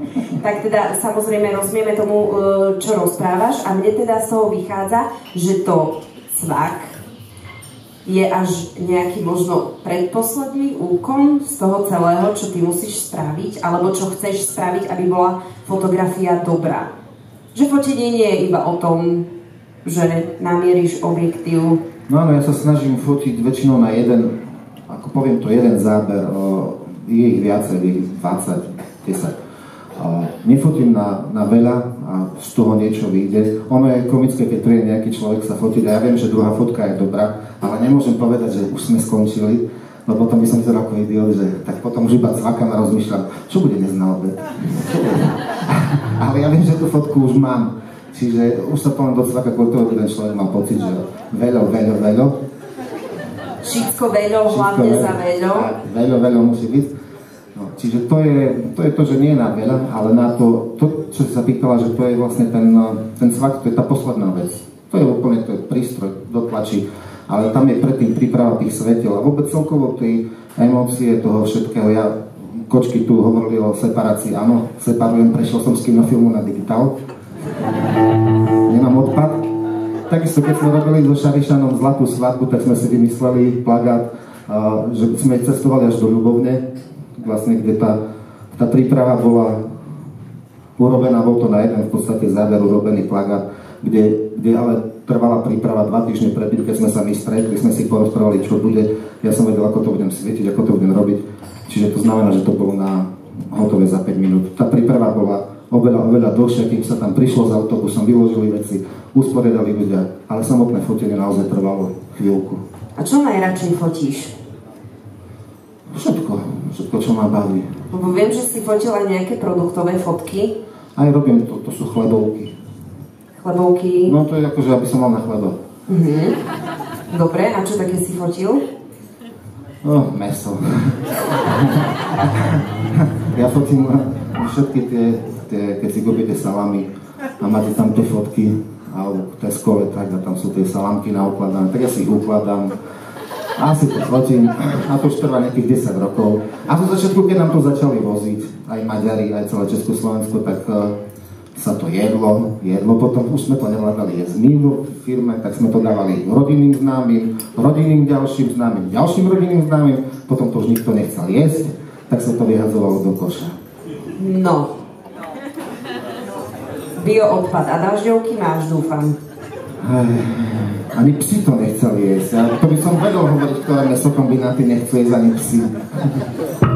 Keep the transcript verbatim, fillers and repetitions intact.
Tak teda samozrejme rozumieme tomu, čo rozprávaš a mne teda z toho vychádza, že to cvak je až nejaký možno predposledný úkon z toho celého, čo ty musíš spraviť, alebo čo chceš spraviť, aby bola fotografia dobrá. Že fotenie nie je iba o tom, že namieríš objektív. No áno, ja sa snažím fotiť väčšinou na jeden, ako poviem to, jeden záber, je ich viacej, je ich dvadsať, desať. Nefotím na, na veľa a z toho niečo vyjde. Ono je komické, keď príde nejaký človek sa fotiť a ja viem, že druhá fotka je dobrá, ale nemôžem povedať, že už sme skončili, no potom by som vyzeral ako idiot, že tak potom už iba cvakám a rozmýšľam, čo bude dnes na obed. Ale ja viem, že tú fotku už mám, čiže už sa poviem do cvaka, kvôli toho ten človek mal pocit, že veľo, veľo, veľo. Všetko veľo, hlavne za veľo. Veľo, veľo musí byť. No, čiže to je, to je to, že nie na veľa, ale na to, to, čo si sa pýtala, že to je vlastne ten, ten cvak, to je tá posledná vec. To je úplne, to je prístroj, dotlačí, ale tam je predtým príprava tých svetiel a vôbec celkovo tej emócie toho všetkého. Ja, kočky tu hovorili o separácii, áno, separujem, prešiel som z kinofilmu na digitál. Nemám odpad. Takisto, keď sme robili so Šarišanom Zlatú svadbu, tak sme si vymysleli plagát, že sme cestovali až do Ľubovne, vlastne, kde tá, tá príprava bola urobená, bol to na jeden v podstate záver urobený plagát, kde, kde ale trvala príprava dva týždne predtým, keď sme sa my stretli, sme si porozprávali, čo bude. Ja som vedel, ako to budem svietiť, ako to budem robiť. Čiže to znamená, že to bolo na hotové za päť minút. Tá príprava bola oveľa, oveľa dlhšia, kým sa tam prišlo s autobusom, vyložili veci, usporiadali ľudia, ale samotné fotenie naozaj trvalo chvíľku. A čo najradšej fotíš? Všetko, všetko, čo ma baví. Lebo viem, že si fotil aj nejaké produktové fotky. Aj robím to, to sú chlebovky. Chlebovky? No to je akože, aby som mal na chleba. Mhm. Dobre, a čo také si fotil? No, meso. Ja fotím všetky tie, tie, keď si kúpite salami a máte tam tie fotky, alebo Teskové, tak a tam sú tie salámky naukladané, tak ja si ich ukladám. Asi to fotím, a to už trvá nejakých desať rokov. A zo začiatku, keď nám to začali voziť, aj Maďari, aj celé Československo, tak uh, sa to jedlo, jedlo, potom už sme to nevládali jesť my vo firme, tak sme to dávali rodinným známym, rodinným ďalším známym, ďalším rodinným známym, potom to už nikto nechcel jesť, tak sa to vyhadzovalo do koša. No. Bioodpad a dažďovky máš, dúfam. Ani psi to nechceli jesť. Ja to by som vedel hovoriť, ktoré mesokombinaty nechcú jesť ani psi.